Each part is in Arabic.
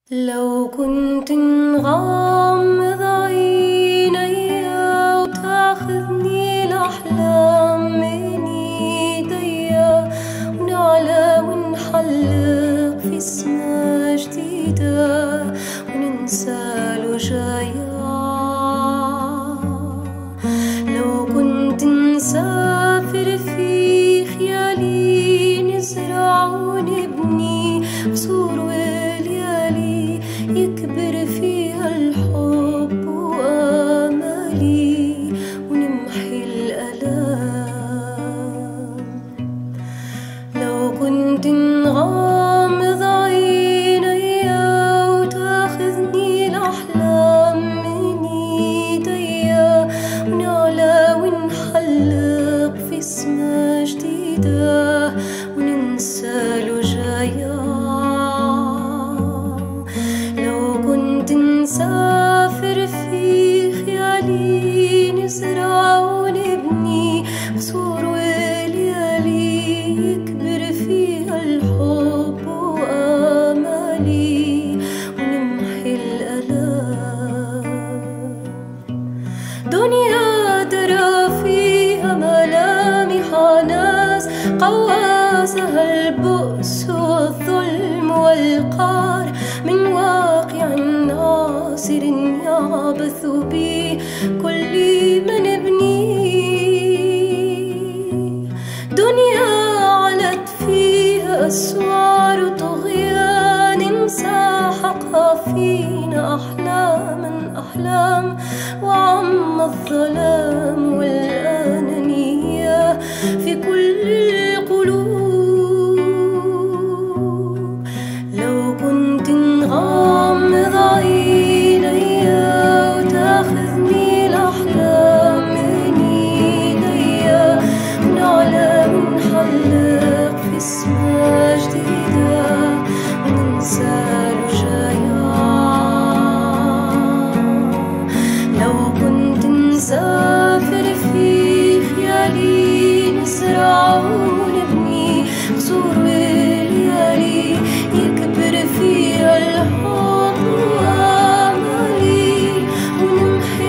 لو كنت نغمض عيني وتاخذني الأحلام من ايديا ونعلى ونحلق في سما جديدة وننسى الوجايا. لو كنت نسافر في خيالي نزرع ونبني قصور يكبر فيها الحب وآمالي ونمحي الألام. لو كنت نغمض عيني وتاخذني الأحلام من ايديا ونعلى ونحلق في سما جديدة وننسى الوجايا. نسافر في خيالي نزرع ونبني قصور وليالي يكبر فيها الحب وآمالي ونمحي الألام. دنيا ترى فيها ملامح ناس قواسها البؤس والظلم والقهر من واقع ناصر يعبث بي كل من ابني. دنيا علت فيها أسوار طغيان ساحقها فينا أحلام وعم الظلام والأنانية في كل القلوب. لو كنت نغمض عيني وتاخذني الأحلام من ايديا ونعلى ونحلق في سما جديدة وننسى الوجايا. لو كنت نسافر في خيالي نزرع ونبني قصور وليالي يكبر فيها الحب وآمالي ونمحي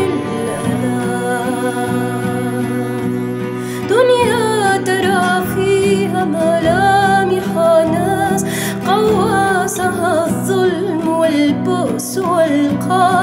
الألام. دنيا ترى فيها ملامح ناس قواسها الظلم والبؤس والقهر